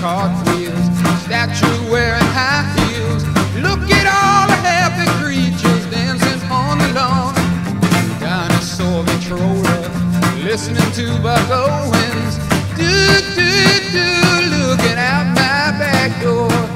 cartwheels, statues wearing high heels. Look at all the happy creatures dancing on the lawn. Dinosaur controller, listening to Buck Owens. Do, do, do, looking out my back door.